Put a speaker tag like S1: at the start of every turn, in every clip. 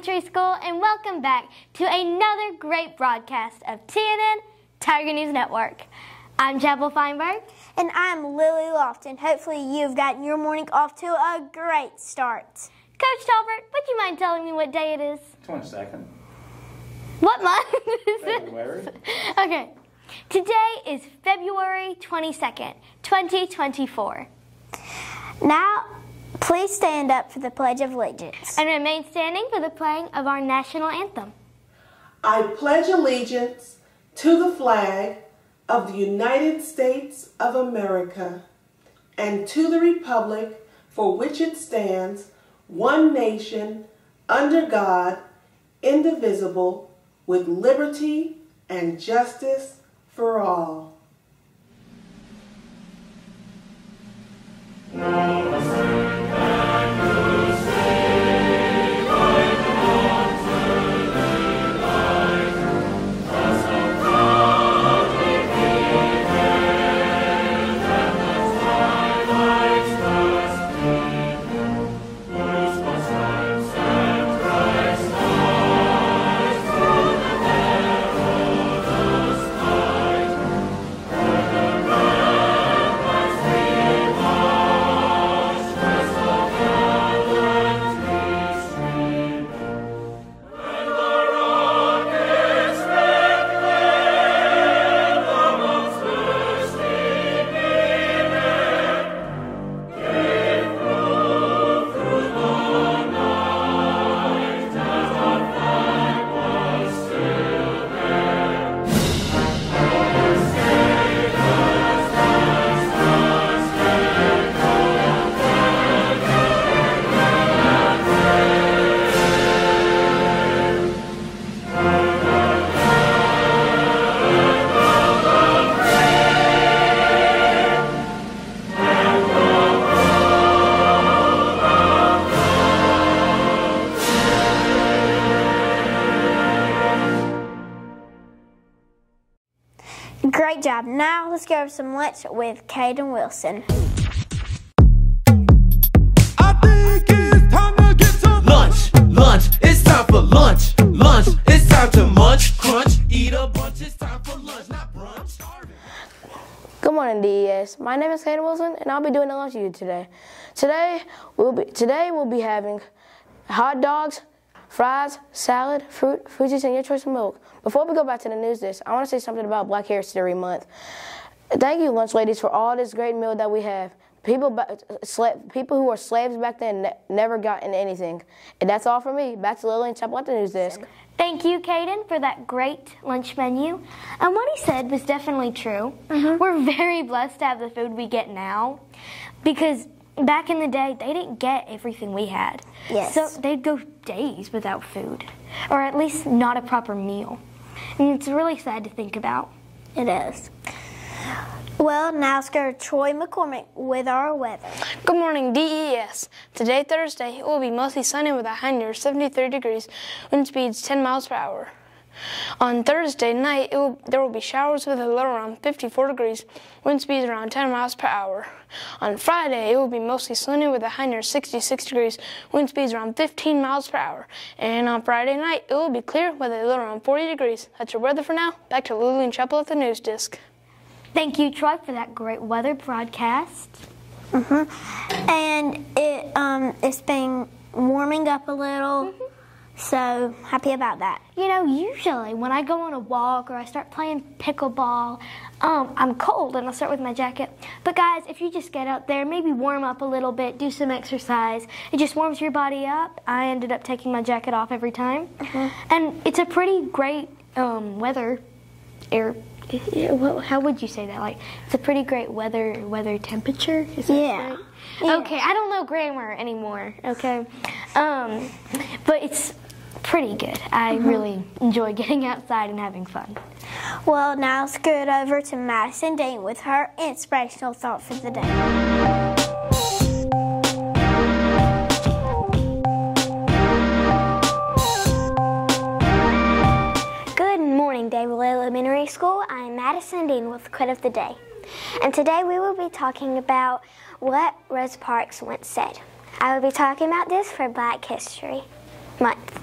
S1: Elementary School, and welcome back to another great broadcast of TNN Tiger News Network. I'm Chapel Feinberg.
S2: And I'm Lily Lofton. Hopefully you've gotten your morning off to a great start.
S1: Coach Talbert, would you mind telling me what day it is?
S3: 22nd.
S1: What month is
S3: February.
S1: this? Okay. Today is February 22nd, 2024.
S2: Now, please stand up for the Pledge of Allegiance.
S1: And remain standing for the playing of our national anthem.
S4: I pledge allegiance to the flag of the United States of America and to the republic for which it stands, one nation, under God, indivisible, with liberty and justice for all.
S2: Great job. Now let's go have some lunch with Caden Wilson.
S5: I think it's time to get some lunch. Lunch, it's time for lunch. Lunch, it's time to munch, crunch, eat a bunch. It's time for lunch, not brunch.
S6: Good morning, DES. My name is Caden Wilson, and I'll be doing the lunch you today. Today we'll be having hot dogs, fries, salad, fruit juice, and your choice of milk. Before we go back to the news desk, I want to say something about Black History Month. Thank you, lunch ladies, for all this great meal that we have. People who were slaves back then never gotten anything. And that's all for me. Back to Lily and Chapel at the news desk.
S1: Thank you, Caden, for that great lunch menu. And what he said was definitely true. We're very blessed to have the food we get now, because back in the day, they didn't get everything we had.
S2: Yes.
S1: So they'd go days without food, or at least not a proper meal. And it's really sad to think about.
S2: It is. Well, now let's go to Troy McCormick with our weather.
S7: Good morning, DES. Today, Thursday, it will be mostly sunny with a high near 73 degrees, wind speeds 10 miles per hour. On Thursday night, there will be showers with a low around 54 degrees, wind speeds around 10 miles per hour. On Friday, it will be mostly sunny with a high near 66 degrees, wind speeds around 15 miles per hour. And on Friday night, it will be clear with a low around 40 degrees. That's your weather for now. Back to Lily and Chapel at the news desk.
S1: Thank you, Troy, for that great weather broadcast.
S2: And it's been warming up a little. So, happy about that.
S1: You know, usually when I go on a walk or I start playing pickleball, I'm cold and I'll start with my jacket. But guys, if you just get out there, maybe warm up a little bit, do some exercise, it just warms your body up. I ended up taking my jacket off every time. And it's a pretty great weather, how would you say that? Like, it's a pretty great weather temperature? Is that right?
S2: Yeah.
S1: Okay, I don't know grammar anymore, okay? But it's pretty good. I really enjoy getting outside and having fun.
S2: Well, now let's go over to Madison Dean with her inspirational thought for the day.
S8: Good morning, David Elementary School. I'm Madison Dean with Quote of the Day. And today we will be talking about what Rosa Parks once said. I will be talking about this for Black History Month.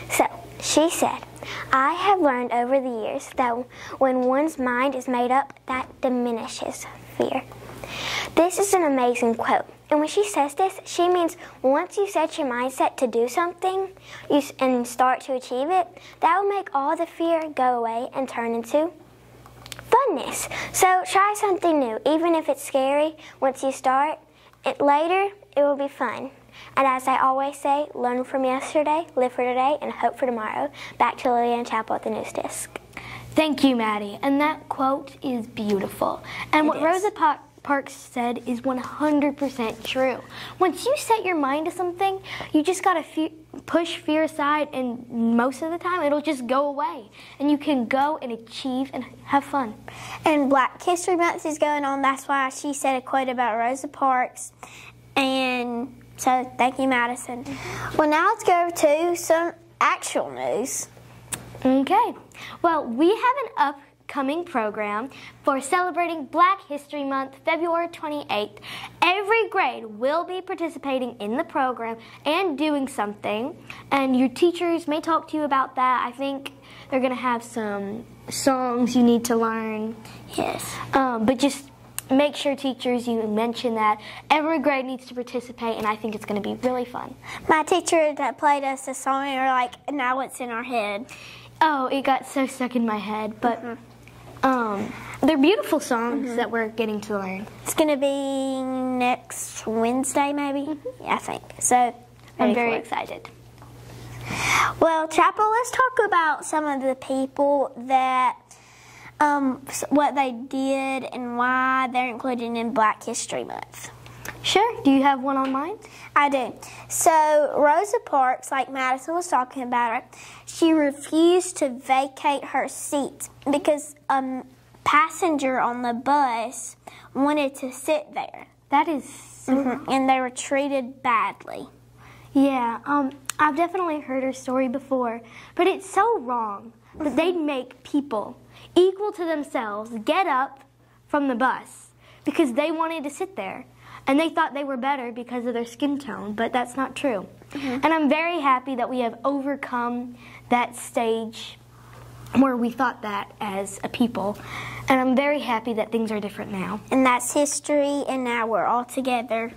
S8: So, she said, I have learned over the years that when one's mind is made up, that diminishes fear. This is an amazing quote. And when she says this, she means once you set your mindset to do something and start to achieve it, that will make all the fear go away and turn into funness. So try something new. Even if it's scary, once you start, later it will be fun. And as I always say, learn from yesterday, live for today, and hope for tomorrow. Back to Lillian Chapel at the News Desk.
S1: Thank you, Maddie. And that quote is beautiful. And what Rosa Parks said is 100% true. Once you set your mind to something, you just gotta push fear aside, and most of the time it'll just go away. And you can go and achieve and have fun.
S2: And Black History Month is going on. That's why she said a quote about Rosa Parks. And so, thank you, Madison. Well, now let's go to some actual news.
S1: Okay. Well, we have an upcoming program for celebrating Black History Month, February 28th. Every grade will be participating in the program and doing something, and your teachers may talk to you about that. I think they're going to have some songs you need to learn.
S2: Yes.
S1: But just make sure, teachers, you mention that every grade needs to participate, and I think it's going to be really fun.
S2: My teacher that played us a song, and we're like, now it's in our head.
S1: Oh, it got so stuck in my head, but they're beautiful songs that we're getting to learn.
S2: It's going to be next Wednesday, maybe? Yeah, I think. So,
S1: I'm very excited.
S2: Well, Chapel, let's talk about some of the people that, what they did and why they're included in Black History Month.
S1: Sure. Do you have one on mind?
S2: I do. So, Rosa Parks, like Madison was talking about her, she refused to vacate her seat because a passenger on the bus wanted to sit there.
S1: That is so
S2: and they were treated badly.
S1: Yeah, I've definitely heard her story before, but it's so wrong that they'd make people equal to themselves get up from the bus because they wanted to sit there. And they thought they were better because of their skin tone, but that's not true. And I'm very happy that we have overcome that stage where we thought that as a people. And I'm very happy that things are different now.
S2: And that's history, and now we're all together.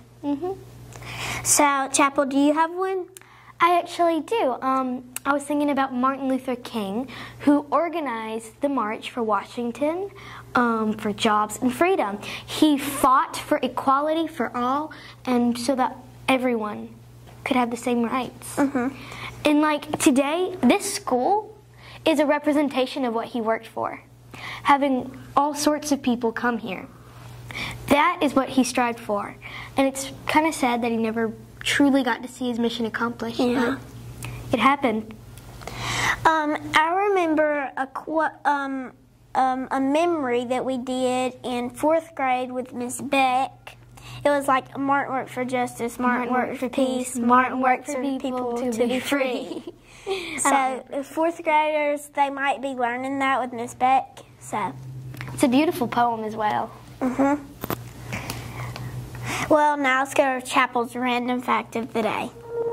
S2: So, Chapel, do you have one?
S1: I actually do. I was thinking about Martin Luther King, who organized the March for Washington for jobs and freedom. He fought for equality for all, and so that everyone could have the same rights. And like today, this school is a representation of what he worked for, having all sorts of people come here. That is what he strived for, and it's kind of sad that he never truly got to see his mission accomplished. But it happened.
S2: I remember a memory that we did in 4th grade with Miss Beck. It was like Martin worked for justice, Martin worked for peace, Martin worked for people to be free. So 4th graders, they might be learning that with Miss Beck. So
S1: it's a beautiful poem as well.
S2: Well, now let's go to Chapel's random fact of the day.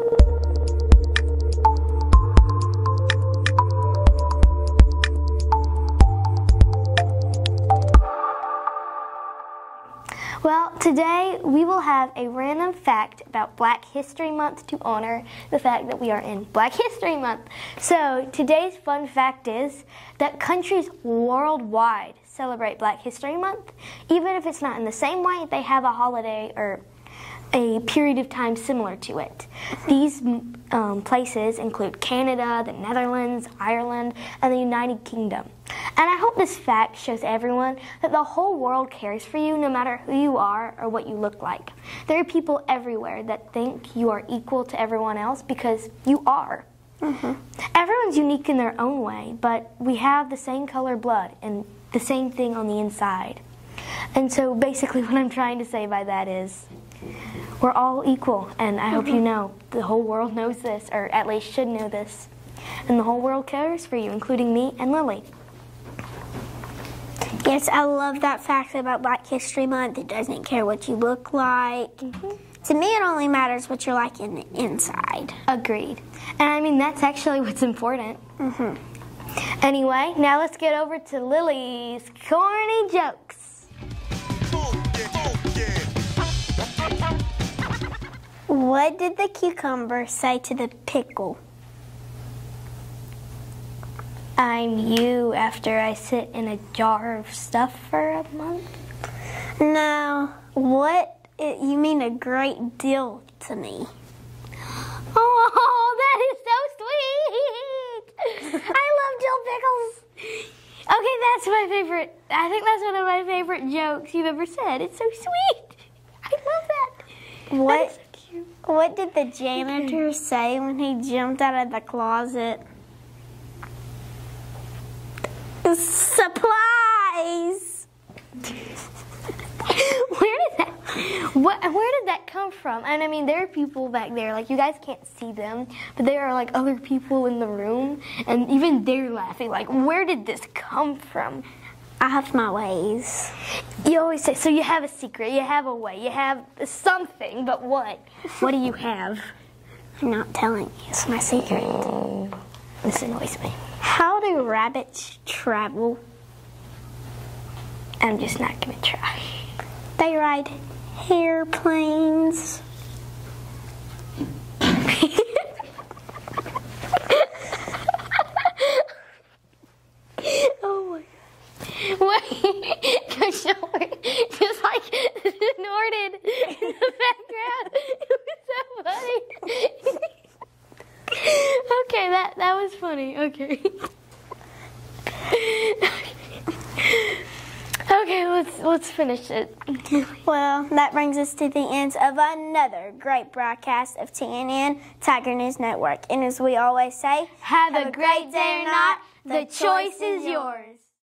S1: Well, today we will have a random fact about Black History Month to honor the fact that we are in Black History Month. So today's fun fact is that countries worldwide celebrate Black History Month. Even if it's not in the same way, they have a holiday or a period of time similar to it. These places include Canada, the Netherlands, Ireland, and the United Kingdom. And I hope this fact shows everyone that the whole world cares for you no matter who you are or what you look like. There are people everywhere that think you are equal to everyone else because you are. Everyone's unique in their own way, but we have the same color blood and the same thing on the inside. And so basically what I'm trying to say by that is we're all equal, and I hope you know. The whole world knows this, or at least should know this. And the whole world cares for you, including me and Lily.
S2: Yes, I love that fact about Black History Month. It doesn't care what you look like. To me, it only matters what you're like in the inside.
S1: Agreed. And I mean, that's actually what's important. Anyway, now let's get over to Lily's corny jokes.
S2: What did the cucumber say to the pickle?
S1: I'm you after I sit in a jar of stuff for a month.
S2: No, you mean a great deal to me.
S1: Oh, that is so sweet. I love dill pickles. Okay, that's my favorite. I think that's one of my favorite jokes you've ever said. It's so sweet. I love that.
S2: What?
S1: That is so cute.
S2: What did the janitor say when he jumped out of the closet? Supplies.
S1: Where did that come from? And I mean, there are people back there, like you guys can't see them, but there are like other people in the room, and even they're laughing. Like, where did this come from?
S2: I have my ways.
S1: You always say, so you have a secret, you have a way, you have something, but what? What do you have?
S2: I'm not telling you. It's my secret.
S1: This annoys me.
S2: How do rabbits travel?
S1: I'm just not gonna try.
S2: They ride airplanes.
S1: Oh my God. Wait, just like snorted in the background. It was so funny. Okay, that was funny. Okay. Okay, let's finish it.
S2: Well, that brings us to the end of another great broadcast of TNN Tiger News Network. And as we always say,
S1: Have a great day or not, the choice is yours.